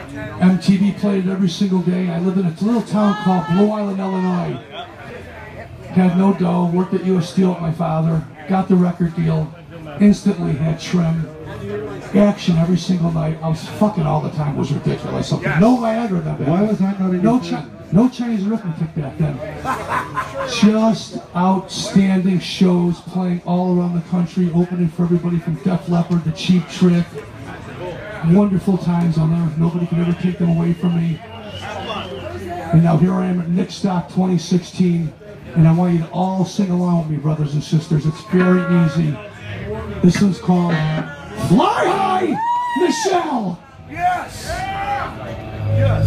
MTV played it every single day. I lived in a little town called Blue Island, Illinois. Had no dough, worked at U.S. Steel with my father, got the record deal, instantly had trim. Action every single night. I was fucking all the time. It was ridiculous. Okay. No Viagra then. Why was that not in no Chinese arithmetic back then. Just outstanding shows playing all around the country, opening for everybody from Def Leppard to Cheap Trick. Wonderful times on there. Nobody can ever take them away from me. And now here I am at NikStock 2016, and I want you to all sing along with me, brothers and sisters. It's very easy. This one's called Fly High, Michelle! Yes! Yes!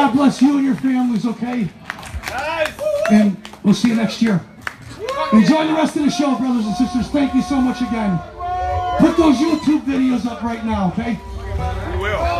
God bless you and your families, okay? Nice. And we'll see you next year. Enjoy the rest of the show, brothers and sisters. Thank you so much again. Put those YouTube videos up right now, okay? We will.